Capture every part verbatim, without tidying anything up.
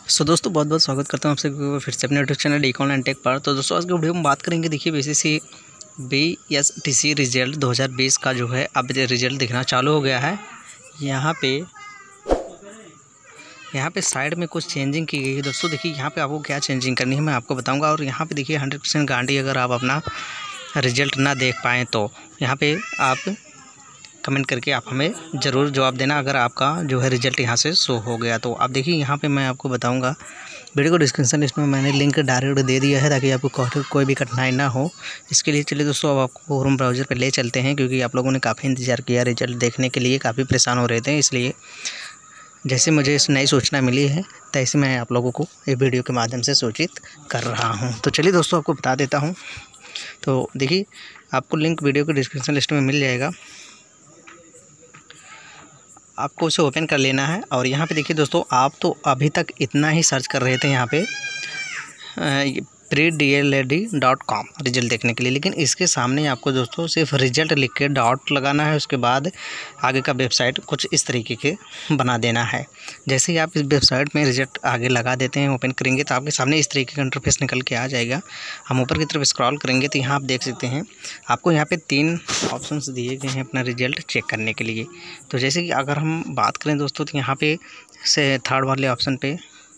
सो दोस्तों बहुत बहुत स्वागत करता हूँ आपसे फिर से अपने YouTube channel D online tech पर। तो दोस्तों आज की वीडियो में बात करेंगे, देखिए बीसीसी बीएसटीसी रिजल्ट दो हज़ार बीस का जो है अब रिजल्ट दिखना चालू हो गया है। यहाँ पे यहाँ पे साइड में कुछ चेंजिंग की गई है दोस्तों। देखिए यहाँ पे आपको क्या चेंजिंग करनी है मैं आपको बताऊँगा। और यहाँ पर देखिए हंड्रेड परसेंट गारंटी, अगर आप अपना रिजल्ट ना देख पाएँ तो यहाँ पर आप कमेंट करके आप हमें ज़रूर जवाब देना अगर आपका जो है रिज़ल्ट यहाँ से शो हो गया तो। आप देखिए यहाँ पे मैं आपको बताऊँगा, वीडियो को डिस्क्रिप्शन लिस्ट में मैंने लिंक डायरेक्ट दे दिया है ताकि आपको कोई भी कठिनाई ना हो। इसके लिए चलिए दोस्तों अब आपको क्रोम ब्राउज़र पे ले चलते हैं, क्योंकि आप लोगों ने काफ़ी इंतज़ार किया रिज़ल्ट देखने के लिए, काफ़ी परेशान हो रहे थे। इसलिए जैसे मुझे इस नई सूचना मिली है तैसे मैं आप लोगों को ये वीडियो के माध्यम से सूचित कर रहा हूँ। तो चलिए दोस्तों आपको बता देता हूँ। तो देखिए आपको लिंक वीडियो के डिस्क्रिप्शन लिस्ट में मिल जाएगा, आपको उसे ओपन कर लेना है। और यहाँ पे देखिए दोस्तों, आप तो अभी तक इतना ही सर्च कर रहे थे यहाँ पे pre D L A D dot com result देखने के लिए, लेकिन इसके सामने आपको दोस्तों सिर्फ रिजल्ट लिख के डॉट लगाना है। उसके बाद आगे का वेबसाइट कुछ इस तरीके के बना देना है। जैसे ही आप इस वेबसाइट में रिजल्ट आगे लगा देते हैं, ओपन करेंगे तो आपके सामने इस तरीके का इंटरफेस निकल के आ जाएगा। हम ऊपर की तरफ स्क्रॉल करेंगे तो यहाँ आप देख सकते हैं आपको यहाँ पे तीन ऑप्शंस दिए गए हैं अपना रिजल्ट चेक करने के लिए। तो जैसे कि अगर हम बात करें दोस्तों तो यहाँ पे से थर्ड वाले ऑप्शन पे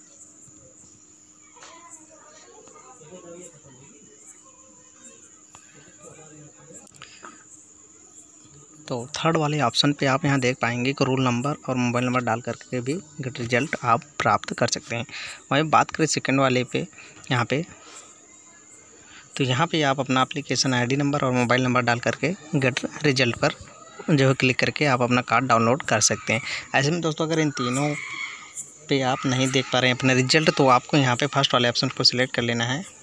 तो थर्ड वाले ऑप्शन पे आप यहाँ देख पाएंगे कि रोल नंबर और मोबाइल नंबर डाल करके भी गेट रिजल्ट आप प्राप्त कर सकते हैं। वहीं बात करें सेकंड वाले पे यहाँ पे, तो यहाँ पे आप अपना एप्लीकेशन आईडी नंबर और मोबाइल नंबर डाल करके गेट रिजल्ट पर जो है क्लिक करके आप अपना कार्ड डाउनलोड कर सकते हैं। ऐसे में दोस्तों अगर इन तीनों पे आप नहीं देख पा रहे हैं अपना रिजल्ट, तो आपको यहाँ पे फर्स्ट वाले ऑप्शन को सिलेक्ट कर लेना है।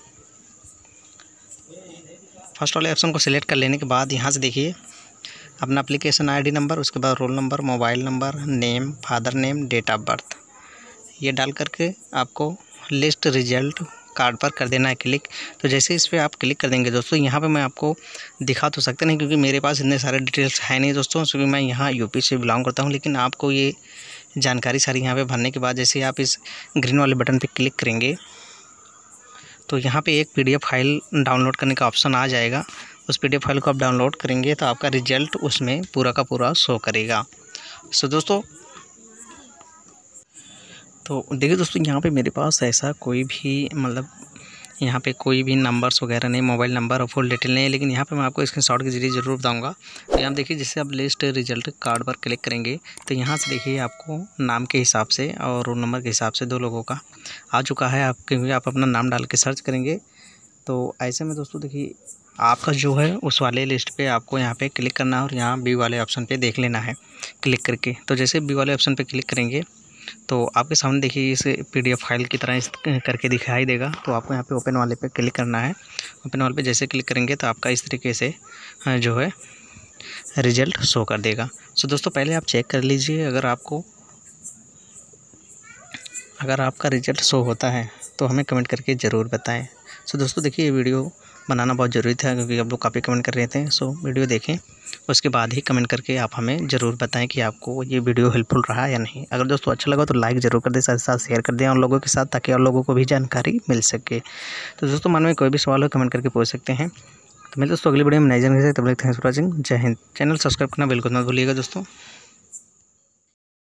फर्स्ट वाले ऑप्शन को सिलेक्ट कर लेने के बाद यहाँ से देखिए अपना एप्लीकेशन आईडी नंबर, उसके बाद roll number, mobile number, name, father name, date of birth, ये डाल करके आपको लिस्ट रिजल्ट कार्ड पर कर देना है क्लिक। तो जैसे इस पर आप क्लिक कर देंगे दोस्तों, यहाँ पे मैं आपको दिखा तो सकते नहीं क्योंकि मेरे पास इतने सारे डिटेल्स है नहीं दोस्तों, क्योंकि मैं यहाँ यूपी से बिलोंग करता हूँ। लेकिन आपको ये जानकारी सारी यहाँ पे भरने के बाद जैसे आप इस ग्रीन वाले बटन पे क्लिक करेंगे तो यहाँ पे एक पीडीएफ फाइल डाउनलोड करने का ऑप्शन आ जाएगा। उस पीडीएफ फाइल को आप डाउनलोड करेंगे तो आपका रिजल्ट उसमें पूरा का पूरा शो करेगा। सो दोस्तों तो देखिए दोस्तों, यहाँ पे मेरे पास ऐसा कोई भी मतलब यहाँ पे कोई भी नंबर्स वगैरह नहीं, मोबाइल नंबर और फुल डिटेल नहीं है, लेकिन यहाँ पे मैं आपको स्क्रीनशॉट के जरिए ज़रूर बताऊँगा। तो यहाँ देखिए जैसे आप लिस्ट रिजल्ट कार्ड पर क्लिक करेंगे तो यहाँ से देखिए आपको नाम के हिसाब से और रोल नंबर के हिसाब से दो लोगों का आ चुका है। आप क्योंकि आप अपना नाम डाल के सर्च करेंगे तो ऐसे में दोस्तों देखिए आपका जो है उस वाले लिस्ट पे आपको यहाँ पे क्लिक करना है और यहाँ बी वाले ऑप्शन पे देख लेना है क्लिक करके। तो जैसे बी वाले ऑप्शन पे क्लिक करेंगे तो आपके सामने देखिए इस पीडीएफ फाइल की तरह इस करके दिखाई देगा। तो आपको यहाँ पे ओपन वाले पे क्लिक करना है। ओपन वाले पे जैसे क्लिक करेंगे तो आपका इस तरीके से जो है रिजल्ट शो कर देगा। सो दोस्तों पहले आप चेक कर लीजिए, अगर आपको अगर आपका रिजल्ट शो होता है तो हमें कमेंट करके ज़रूर बताएँ। सो दोस्तों देखिए ये वीडियो बनाना बहुत ज़रूरी था क्योंकि आप लोग काफ़ी कमेंट कर रहे थे। सो वीडियो देखें, उसके बाद ही कमेंट करके आप हमें ज़रूर बताएं कि आपको ये वीडियो हेल्पफुल रहा या नहीं। अगर दोस्तों अच्छा लगा तो लाइक ज़रूर कर दें, साथ साथ शेयर कर दें और लोगों के साथ, ताकि और लोगों को भी जानकारी मिल सके। तो दोस्तों मन में कोई भी सवाल हो कमेंट करके पूछ सकते हैं। तो मैं दोस्तों अगली वीडियो में नई जानकारी से, तब तक थैंक्स फॉर वॉचिंग। जय हिंद। चैनल सब्सक्राइब करना बिल्कुल मत भूलिएगा दोस्तों।